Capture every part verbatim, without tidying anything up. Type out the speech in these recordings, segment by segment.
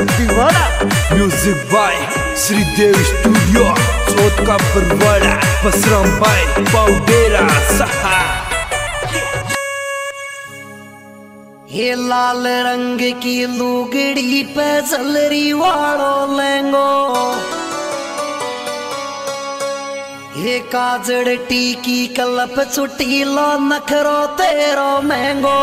Diwada. Music by Shridev studio चौथ का परवाड़ा। बसराम बाय पाउडेरा सहा। ये लाल रंग की लुगड़ी पे जलरी वालो लेंगो, ये काजड़ टीकी कलप चुटीलो नखरो तेरो महंगो।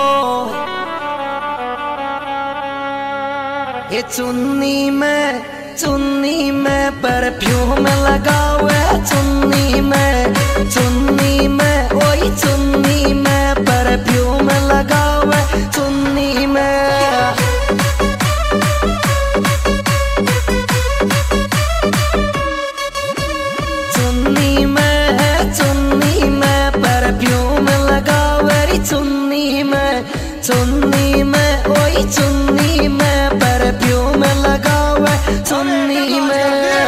ये चुन्नी में चुन्नी में परफ्यूम लगावे, चुन्नी में चुन्नी में ओई चुन्नी में परफ्यूम लगावे, चुन्नी में। चुन्नी में चुन्नी में परफ्यूम लगावे, चुन्नी में चुन्नी में ओई चुन्नी में परफ्यूम लगावे, चुन्नी में।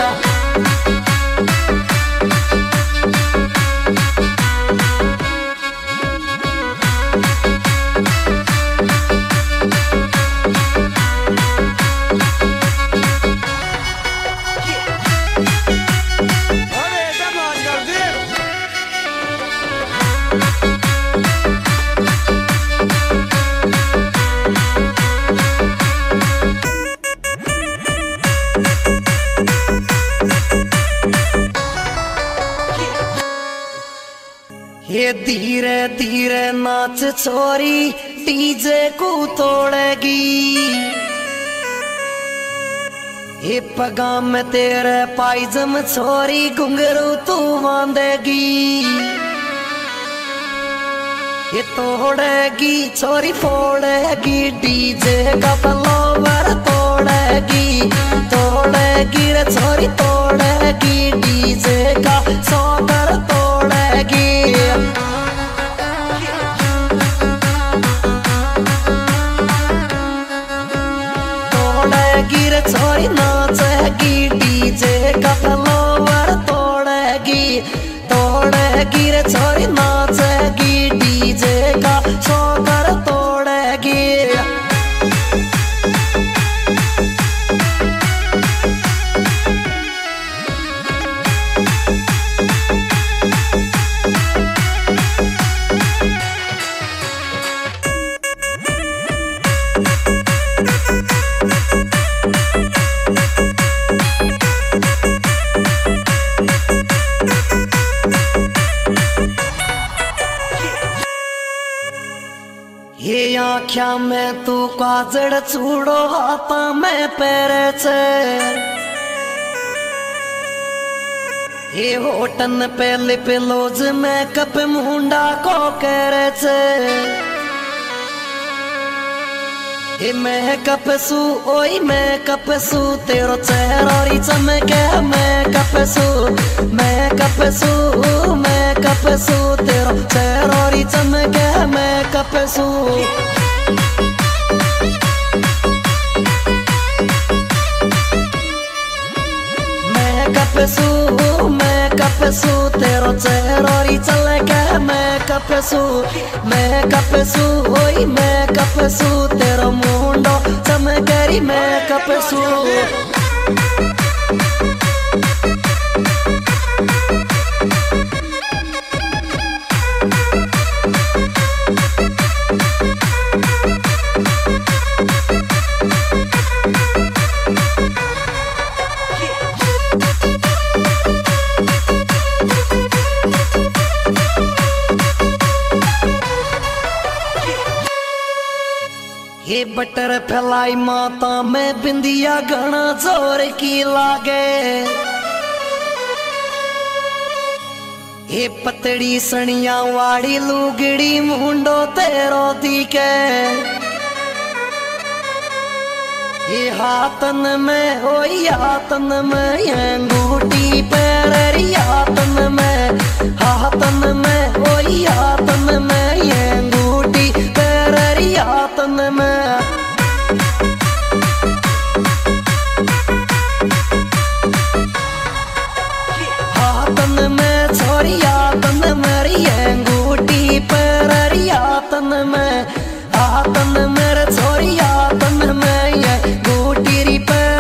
ये धीरे धीरे नाच छोरी डीजे को तोड़ेगी, ये पगा में तेरे पायजम छोरी घुंघरू तू बांधेगी। ये तोड़ेगी छोरी फोड़ेगी डीजे का फ्लावर, तोड़ेगी तोड़ेगी रे छोरी तोड़ेगी डीजे का सौकर, तोड़ेगी। तोड़ेगी रे छोरी नाचेगी डीजे का फ्लावर, तोड़ेगी तोड़ेगी रे छोरी नाचेगी डीजे का सौकर, तोड़ेगी। ये आँख्या में तू काजड़ चूड़ो हाथा में पैरे छे, ये होटन पे लिप लोज में कप मुंडा को करे छे। ये मैं कपसू ओई मैं कपसू तेरो चेहरा चमके, मैं कपसू मैं कपसू मैं कपसू तेरो चेहरा चमके, मैं कपसू। मैं कपसू मैं कपसू तेरो चेहरा चमके, मैं कपसू मैं कपसू ओई मैं कपसू तेरो मुंडो चमकेरी, मैं कपसू। ये बटर फैलाई माता में बिंदिया घना जोर की लागे, ये पतड़ी सनिया वाड़ी लुगड़ी मुंडो तेरो दिखे। ये हाथन में ओई हाथन में अंगूठी पैरी, हाथन में हाथन में ओई हाथन में अंगूठी पैरी, हाथन में। हाथन में छोरी हाथन मेरी अंगूठी पैरी, हाथन में हाथन मेरे छोरी हाथन में ये अंगूठी री पैरी।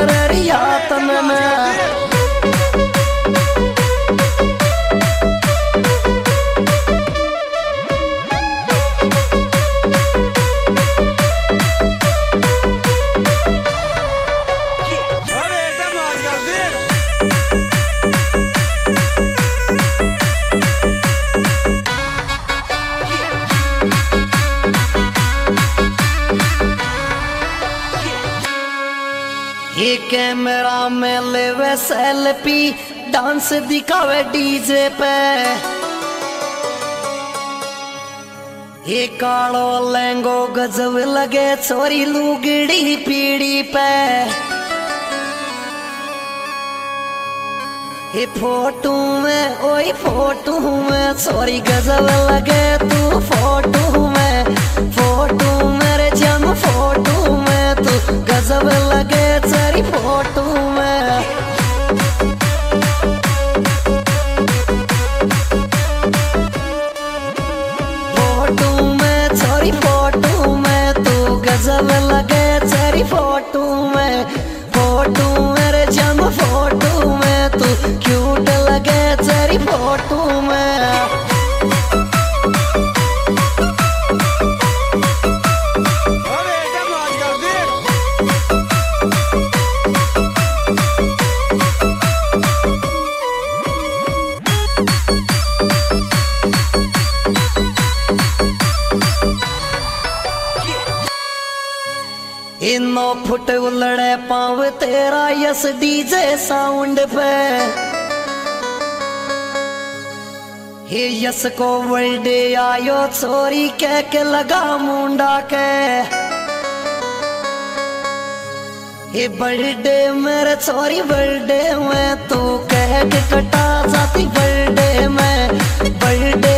ये कैमरा में लेवे सेल्फी, डांस दिखावे डीजे पे। ये कालो लहंगो गजब लगे छोरी लुगड़ी पीड़ी पे। ये फोटो में ओए फोटो में छोरी गजब लगे तू फोटो में। फोटो मेरे जम फोटो में तू गजब लगे तेरी फोटो में। फोटो में छोरी फोटो में तू गजब लगे तेरी फोटो में। फोटो मेरे जम फोटो में तू क्यूट लगे तेरी फोटो में। इनो फुट उलड़े पाव तेरा यस डीजे साउंड पे। हे यस को वर्ल्डे आयो छोरी कह के लगा मुंडा के। हे बर्थडे मेरे छोरी बर्थडे में तू कह के कटा जाती बर्थडे में। बर्थडे